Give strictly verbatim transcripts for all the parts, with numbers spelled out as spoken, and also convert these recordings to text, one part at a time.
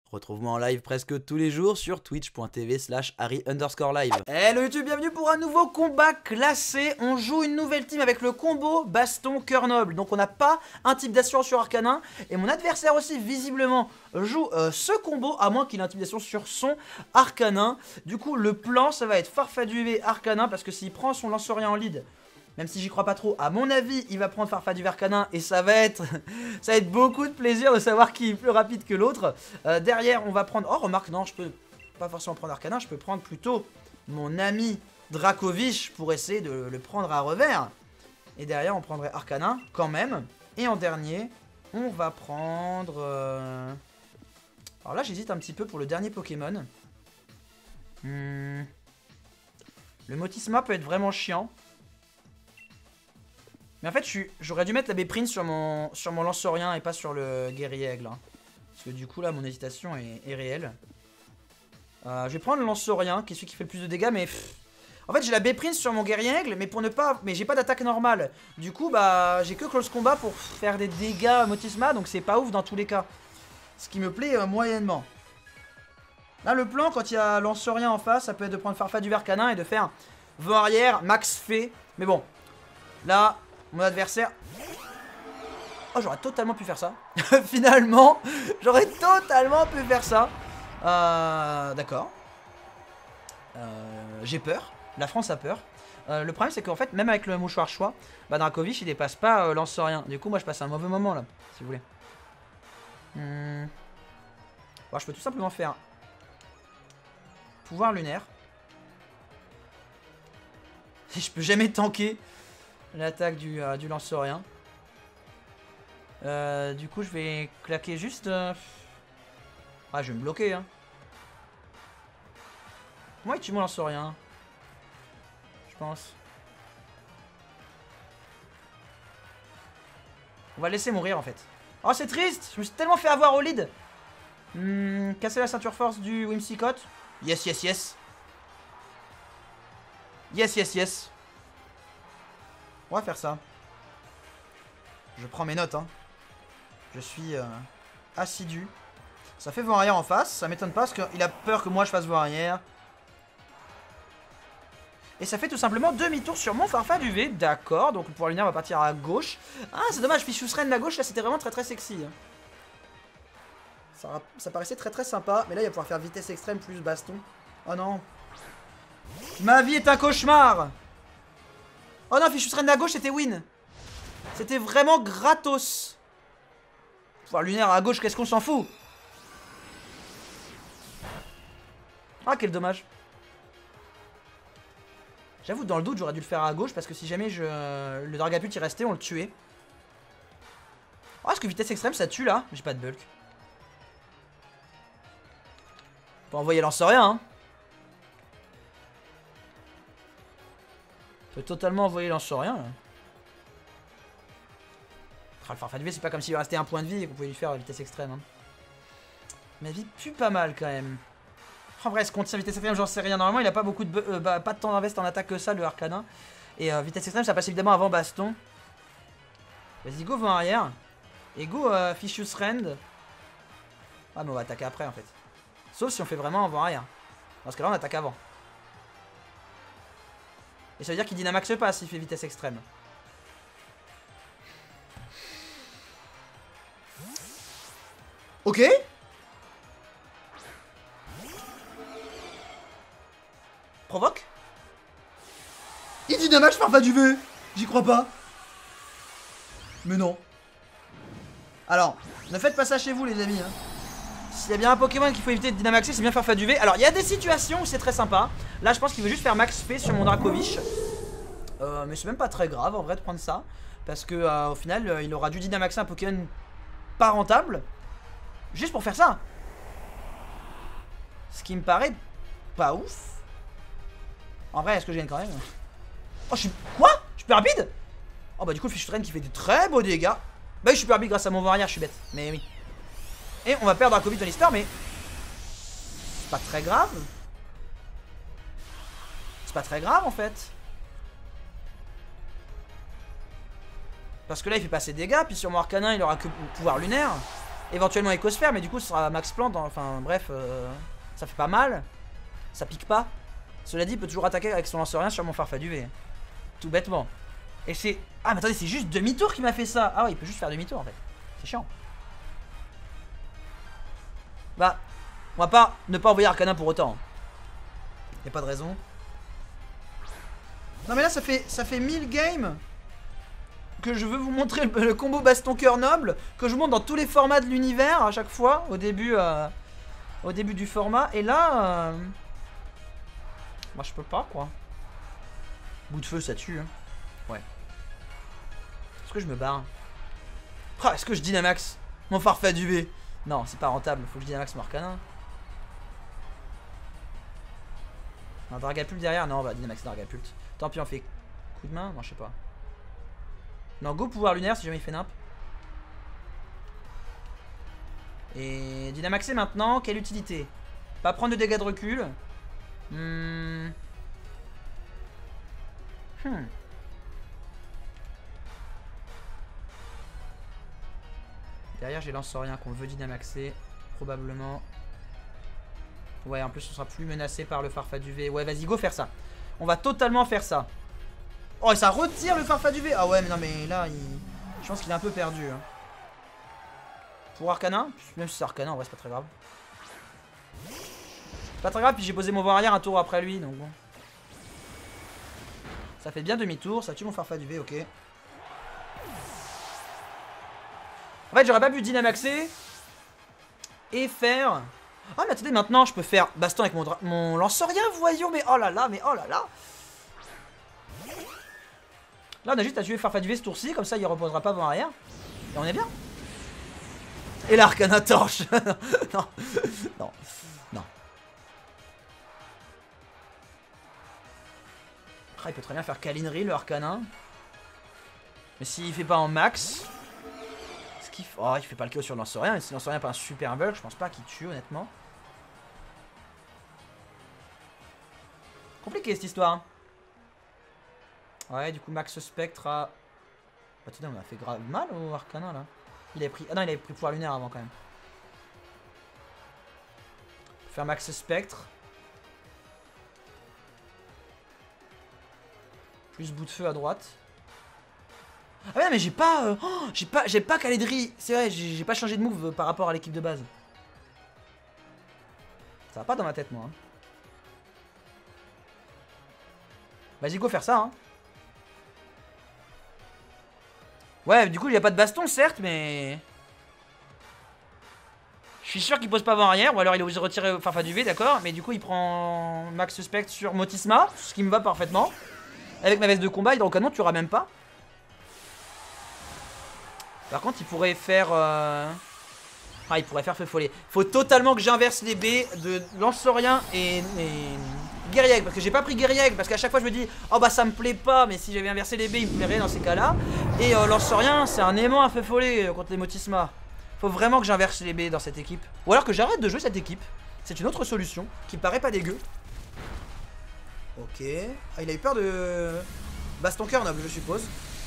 Retrouve-moi en live presque tous les jours sur twitch point tv slash harry underscore live. Hello YouTube, bienvenue pour un nouveau combat classé. On joue une nouvelle team avec le combo baston cœur noble. Donc on n'a pas un type d'assurance sur arcanin. Et mon adversaire aussi visiblement joue euh, ce combo, à moins qu'il ait intimidation sur son arcanin. Du coup le plan ça va être Farfaduvé arcanin, parce que s'il prend son lance-rien en lead, même si j'y crois pas trop, à mon avis, il va prendre Farfaduvé arcanin et ça va être ça va être beaucoup de plaisir de savoir qui est plus rapide que l'autre. Euh, derrière, on va prendre... Oh, remarque, non, je peux pas forcément prendre arcanin, je peux prendre plutôt mon ami Dracovish pour essayer de le prendre à revers. Et derrière, on prendrait arcanin quand même. Et en dernier, on va prendre... Euh... Alors là, j'hésite un petit peu pour le dernier Pokémon. Hmm... Le Motisma peut être vraiment chiant. Mais en fait, j'aurais dû mettre la Béprine sur mon, sur mon lance-rien et pas sur le guerrier aigle. Hein. Parce que du coup, là, mon hésitation est, est réelle. Euh, je vais prendre le lance-rien, qui est celui qui fait le plus de dégâts, mais... Pff. En fait, j'ai la Béprine sur mon guerrier aigle, mais pour ne pas... Mais j'ai pas d'attaque normale. Du coup, bah, j'ai que close combat pour faire des dégâts Motisma, donc c'est pas ouf dans tous les cas. Ce qui me plaît euh, moyennement. Là, le plan, quand il y a lance-rien en face, ça peut être de prendre Farfaduvé arcanin et de faire vent arrière, max fait. Mais bon, là... Mon adversaire... Oh, j'aurais totalement pu faire ça. Finalement, j'aurais totalement pu faire ça. Euh, D'accord. Euh, J'ai peur. La France a peur. Euh, le problème, c'est qu'en fait, même avec le mouchoir choix, bah, Dracovish, il dépasse pas euh, lance-rien. Du coup, moi, je passe un mauvais moment, là, si vous voulez. Hmm. Bon, je peux tout simplement faire... Pouvoir lunaire. Si je peux jamais tanker l'attaque du, euh, du lance-rien. Euh, du coup, je vais claquer juste... Euh... Ah, je vais me bloquer. Hein. Moi, il tue mon lance-rien. Je pense. On va le laisser mourir, en fait. Oh, c'est triste. Je me suis tellement fait avoir au lead. Hmm, casser la ceinture force du Whimsicott. Yes, yes, yes. Yes, yes, yes. On va faire ça. Je prends mes notes, hein. Je suis euh, assidu. Ça fait vent arrière en face. Ça m'étonne pas parce qu'il a peur que moi je fasse vent arrière. Et ça fait tout simplement demi-tour sur mon Farfaduvé. D'accord, donc le pouvoir lunaire va partir à gauche. Ah, c'est dommage, Fichusren à gauche, là c'était vraiment très très sexy. Ça, ça paraissait très très sympa. Mais là il va pouvoir faire vitesse extrême plus baston. Oh non. Ma vie est un cauchemar. Oh non, Fichusren à gauche, c'était win. C'était vraiment gratos. Pouvoir lunaire à gauche, qu'est-ce qu'on s'en fout? Ah, quel dommage. J'avoue, dans le doute, j'aurais dû le faire à gauche parce que si jamais je... le Dragapult y restait, on le tuait. Oh, est-ce que vitesse extrême, ça tue là? J'ai pas de bulk. On peut envoyer lance-rien, hein. On peut totalement envoyer lance-rien. Ah, le Farfaduvé, c'est pas comme s'il lui restait un point de vie et qu'on pouvait lui faire la vitesse extrême. Hein. Ma vie pue pas mal quand même. En vrai, est-ce qu'on tient vitesse extrême? J'en sais rien. Normalement, il a pas beaucoup de, euh, bah, pas de temps d'invest en attaque que ça, le arcanin. Et euh, vitesse extrême, ça passe évidemment avant baston. Vas-y, go, vent arrière. Et go, euh, Fichusren. Ah, mais on va attaquer après en fait. Sauf si on fait vraiment un vent arrière. Parce que là, on attaque avant. Et ça veut dire qu'il dynamaxe pas s'il fait vitesse extrême. Ok. Provoque. Il dynamaxe Farfaduvé. J'y crois pas. Mais non. Alors, ne faites pas ça chez vous les amis. Hein. S'il y a bien un Pokémon qu'il faut éviter de dynamaxer, c'est bien Farfaduvé. Alors, il y a des situations où c'est très sympa. Là, je pense qu'il veut juste faire max P sur mon Dracovish. Euh, mais c'est même pas très grave en vrai de prendre ça. Parce que euh, au final, euh, il aura dû dynamaxer un Pokémon pas rentable. Juste pour faire ça. Ce qui me paraît pas ouf. En vrai, est-ce que je gagne quand même? Oh, je suis... Quoi? Je suis plus rapide? Oh bah du coup, le Fichusren qui fait de très beaux dégâts. Bah oui, je suis plus rapide grâce à mon vent arrière, je suis bête. Mais oui. Et on va perdre un Covid dans l'histoire, mais... C'est pas très grave. C'est pas très grave en fait. Parce que là il fait pas ses dégâts. Puis sur mon arcanin il aura que pouvoir lunaire. Éventuellement Écosphère, mais du coup ce sera Max Plant. Enfin bref, euh, ça fait pas mal. Ça pique pas. Cela dit, il peut toujours attaquer avec son lance-rien sur mon Farfaduvé. Tout bêtement. Et c'est... Ah mais attendez, c'est juste demi-tour qui m'a fait ça. Ah ouais, il peut juste faire demi-tour en fait. C'est chiant. Bah, on va pas ne pas envoyer Arcana pour autant. Y'a pas de raison. Non mais là ça fait ça fait mille games que je veux vous montrer le, le combo baston cœur noble, que je montre dans tous les formats de l'univers à chaque fois, au début euh, au début du format. Et là euh... moi je peux pas quoi. Bout de feu ça tue hein. Ouais. Est-ce que je me barre? Ah, est-ce que je Dynamax mon Farfaduvé? Non, c'est pas rentable, faut que je Dynamax mon Arcana. Un Dragapult derrière? Non, on va Dynamax Dragapult. Tant pis, on fait coup de main? Non, je sais pas. Non, go pouvoir lunaire si jamais il fait nimp. Et Dynamaxer maintenant, quelle utilité? Pas prendre de dégâts de recul. Hmm. Hmm. Derrière, j'ai lance-rien qu'on veut Dynamaxer. Probablement. Ouais, en plus, on sera plus menacé par le Farfaduvé. Ouais, vas-y, go faire ça. On va totalement faire ça. Oh, et ça retire le Farfaduvé. Ah ouais, mais non, mais là, il... je pense qu'il est un peu perdu. Hein. Pour Arcana, même si c'est Arcana, en vrai, c'est pas très grave. C'est pas très grave, puis j'ai posé mon voir arrière un tour après lui, donc bon. Ça fait bien demi-tour, ça tue mon Farfaduvé, ok. En fait, j'aurais pas pu Dynamaxer et faire... Ah mais attendez, maintenant je peux faire baston avec mon, mon lance-rien, voyons, mais oh là là, mais oh là là. Là on a juste à tuer Farfaduvé ce tour-ci, comme ça il reposera pas avant arrière. Et on est bien. Et l'Arcana torche. Non, non, non. Ah, il peut très bien faire Câlinerie le Arcana. Mais s'il fait pas en max... Il... Oh, il fait pas le K O sur le lance-rien. Et si le lance-rien pas un super bug, je pense pas qu'il tue honnêtement. Compliqué cette histoire. Ouais, du coup, Max Spectre a. Attendez, on a fait grave mal au Arcana là. Il avait pris. Ah non, il avait pris pouvoir lunaire avant quand même. Faire Max Spectre. Plus bout de feu à droite. Ah ouais mais j'ai pas euh, oh, j'ai pas j'ai pas Calédrie. C'est vrai, j'ai pas changé de move par rapport à l'équipe de base. Ça va pas dans ma tête moi hein. Vas-y go faire ça hein. Ouais du coup il n'y a pas de baston certes mais... Je suis sûr qu'il pose pas avant arrière. Ou alors il est obligé de retirer Farfaduvé d'accord. Mais du coup il prend Max Spectre sur Motisma. Ce qui me va parfaitement. Avec ma veste de combat, Hydrocanon tu auras même pas. Par contre, il pourrait faire... Euh... Ah, il pourrait faire Feu Follet. Faut totalement que j'inverse les B de Lance-Rien et... et... Guerriègue. Parce que j'ai pas pris Guerriègue. Parce qu'à chaque fois, je me dis... Oh bah ça me plaît pas. Mais si j'avais inversé les B, il me plairait dans ces cas-là. Et euh, Lance-Rien, c'est un aimant à Feu Follet euh, contre les Motisma. Faut vraiment que j'inverse les B dans cette équipe. Ou alors que j'arrête de jouer cette équipe. C'est une autre solution qui me paraît pas dégueu. Ok. Ah, il a eu peur de... Baston cœur noble, je suppose.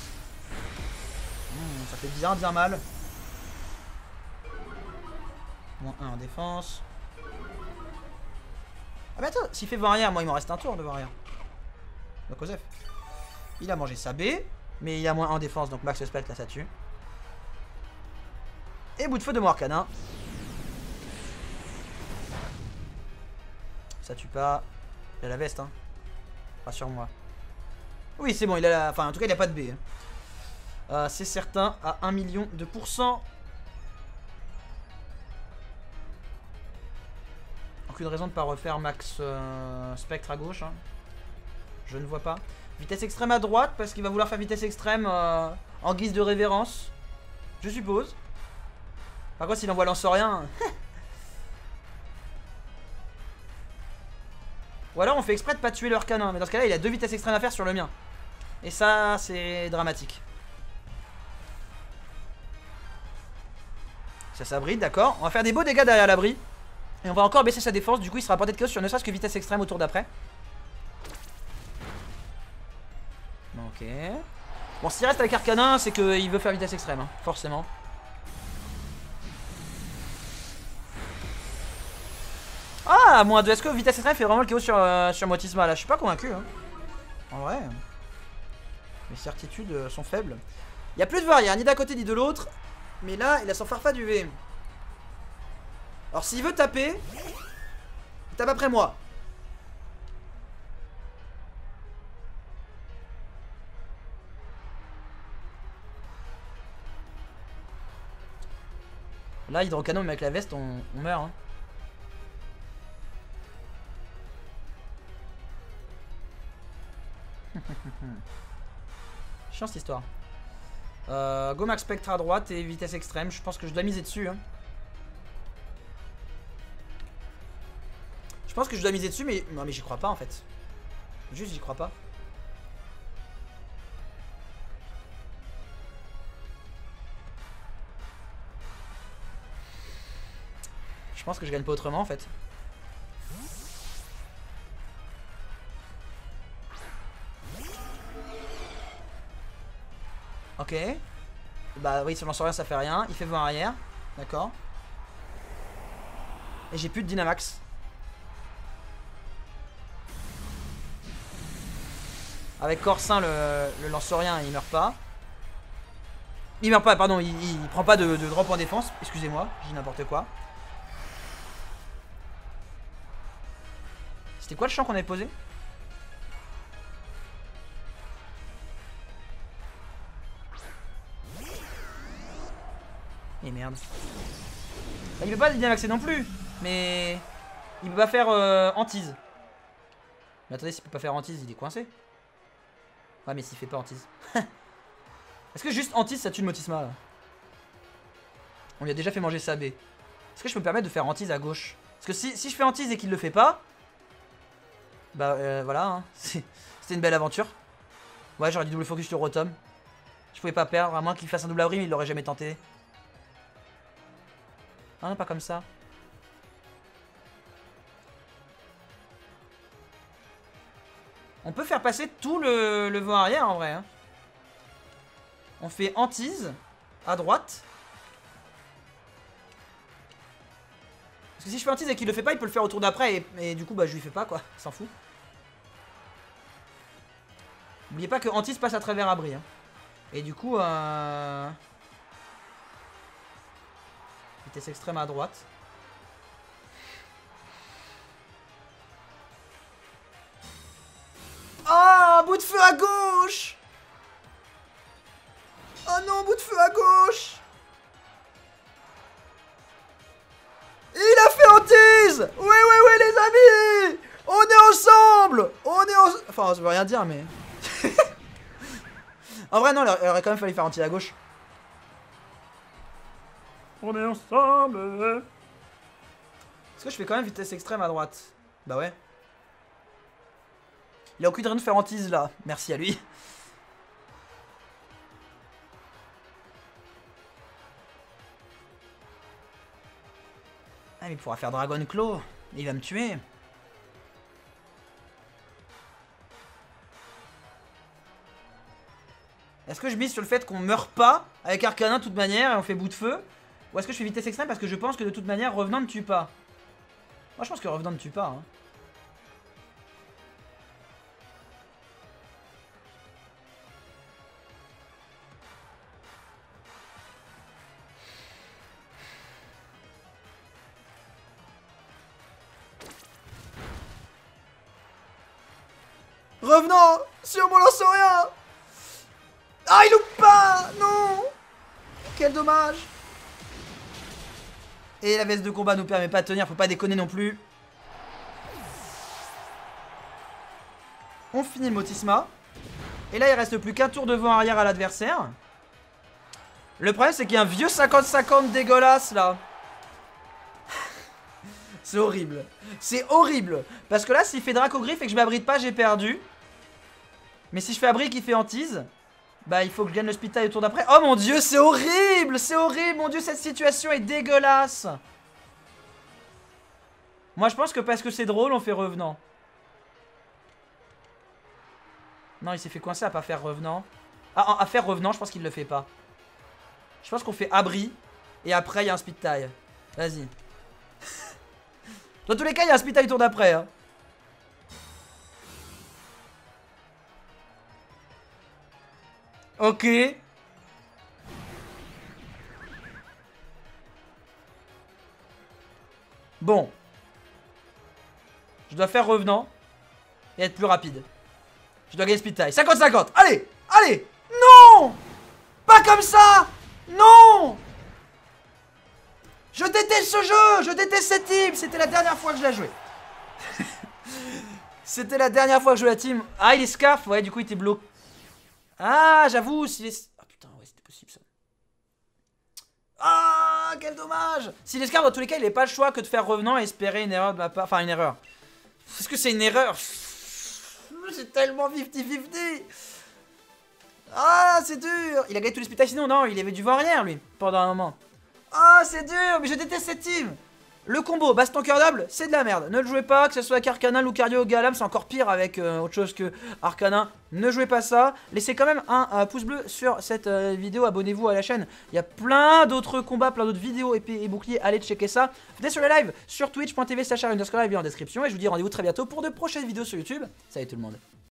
Ça fait bien bien mal. Moins un en défense. Ah bah attends, s'il fait voir arrière, moi il m'en reste un tour de voir arrière. Donc Osef. Il a mangé sa B, mais il a moins un en défense, donc Max Spectre là ça tue. Et bout de feu de mon Arcana. Ça tue pas. Il a la veste hein. Rassure-moi. Oui c'est bon, il a la... Enfin en tout cas il a pas de B. Hein. Euh, c'est certain, à un million de pourcents. Aucune raison de ne pas refaire Max euh, Spectre à gauche. Hein. Je ne vois pas. Vitesse extrême à droite, parce qu'il va vouloir faire vitesse extrême euh, en guise de révérence. Je suppose. Par contre, s'il envoie lance-rien... Ou alors on fait exprès de pas tuer leur canin. Mais dans ce cas-là, il a deux vitesses extrêmes à faire sur le mien. Et ça, c'est dramatique. Ça s'abrite, d'accord. On va faire des beaux dégâts derrière l'abri. Et on va encore baisser sa défense. Du coup, il sera porté de chaos sur ne serait-ce que vitesse extrême au tour d'après. Ok. Bon, s'il reste avec Arcanin, c'est qu'il veut faire vitesse extrême, hein, forcément. Ah, moins deux. Est-ce que vitesse extrême fait vraiment le K O sur, euh, sur Motisma là? Je suis pas convaincu. Hein. En vrai. Mes certitudes euh, sont faibles. Il y a plus de variants, ni d'un côté ni de l'autre. Mais là, il a son farfaduvé. Alors s'il veut taper, il tape après moi. Là, hydrocanon, mais avec la veste, on, on meurt. Hein. Chiant cette histoire. Euh, Go Max Spectre à droite et vitesse extrême. Je pense que je dois miser dessus. Hein. Je pense que je dois miser dessus, mais non, mais j'y crois pas en fait. Juste, j'y crois pas. Je pense que je gagne pas autrement en fait. Ok. Bah oui, si on lance rien, ça fait rien. Il fait vent arrière. D'accord. Et j'ai plus de Dynamax. Avec Corsin, le, le lance-rien, il meurt pas. Il meurt pas, pardon, il, il prend pas de, de drop en défense. Excusez-moi, j'ai dit n'importe quoi. C'était quoi le champ qu'on avait posé? Et merde. Bah, il peut pas Dynamaxer non plus. Mais il peut pas faire euh, Antise. Mais attendez, s'il peut pas faire Antise, il est coincé. Ouais, mais s'il fait pas Antise. Est-ce que juste Antise ça tue le Motisma là? On lui a déjà fait manger sa baie. Est-ce que je peux me permettre de faire Antise à gauche? Parce que si, si je fais Antise et qu'il le fait pas, bah euh, voilà, hein. C'était une belle aventure. Ouais, j'aurais dû double focus sur Rotom. Je pouvais pas perdre, à moins qu'il fasse un double abri, mais il l'aurait jamais tenté. Ah non, pas comme ça. On peut faire passer tout le, le vent arrière en vrai. Hein. On fait Antise à droite. Parce que si je fais Antise et qu'il le fait pas, il peut le faire au tour d'après. Et, et du coup, bah je lui fais pas quoi. S'en fout. N'oubliez pas que Antise passe à travers abri. Hein. Et du coup, euh... vitesse extrême à droite. Oh, bout de feu à gauche. Oh non, bout de feu à gauche. Il a fait Antise. Oui, oui, oui, les amis. On est ensemble. On est ensemble. Enfin, ça veut rien dire, mais... En vrai, non, il aurait quand même fallu faire Antise à gauche. On est ensemble. Est-ce que je fais quand même vitesse extrême à droite? Bah ouais. Il a aucune raison de faire Antise là. Merci à lui. Ah mais il pourra faire Dragon Claw. Il va me tuer. Est-ce que je mise sur le fait qu'on meurt pas avec Arcanin de toute manière et on fait bout de feu? Ou est-ce que je fais vitesse extrême parce que je pense que de toute manière Revenant ne tue pas? Moi je pense que Revenant ne tue pas. Hein. Revenant sur mon lance-rien. Ah, il loupe pas. Non. Quel dommage. Et la veste de combat nous permet pas de tenir, faut pas déconner non plus. On finit le Motisma. Et là il reste plus qu'un tour de vent arrière à l'adversaire. Le problème c'est qu'il y a un vieux cinquante cinquante dégueulasse là. C'est horrible. C'est horrible. Parce que là s'il fait Dracogriffe et que je m'abrite pas, j'ai perdu. Mais si je fais abri qui fait Antise, bah il faut que je gagne le speed tie au tour d'après. Oh mon dieu, c'est horrible. C'est horrible, mon dieu, cette situation est dégueulasse. Moi je pense que parce que c'est drôle, on fait Revenant. Non, il s'est fait coincer à pas faire Revenant. Ah, à faire Revenant, je pense qu'il le fait pas. Je pense qu'on fait abri. Et après il y a un speed tie. Vas-y. Dans tous les cas, il y a un speed tie tour d'après. Hein. Ok. Bon. Je dois faire revenant. Et être plus rapide. Je dois gagner speed tie. cinquante cinquante. Allez. Allez. Non. Pas comme ça. Non. Je déteste ce jeu. Je déteste cette team. C'était la dernière fois que je la jouais. C'était la dernière fois que je jouais la team. Ah, il est scarf. Ouais, du coup, il était bloqué. Ah, j'avoue. S'il est... Ah, putain, ouais, c'était possible ça. Ah, quel dommage. S'il est scarf, dans tous les cas, il n'a pas le choix que de faire revenant et espérer une erreur de ma part. Enfin, une erreur. Est-ce que c'est une erreur? C'est tellement cinquante cinquante. Ah, c'est dur. Il a gagné tous les speed sinon, non, il avait du vent arrière, lui, pendant un moment. Ah, c'est dur, mais je déteste cette team. Le combo baston cœur noble, c'est de la merde. Ne le jouez pas, que ce soit avec Arcanin, Lucario ou Galam, c'est encore pire avec euh, autre chose que Arcanin. Ne jouez pas ça. Laissez quand même un euh, pouce bleu sur cette euh, vidéo. Abonnez-vous à la chaîne. Il y a plein d'autres combats, plein d'autres vidéos épées et boucliers. Allez checker ça. Venez sur le live sur twitch point tv slash underscore live en description. Et je vous dis rendez-vous très bientôt pour de prochaines vidéos sur YouTube. Salut tout le monde.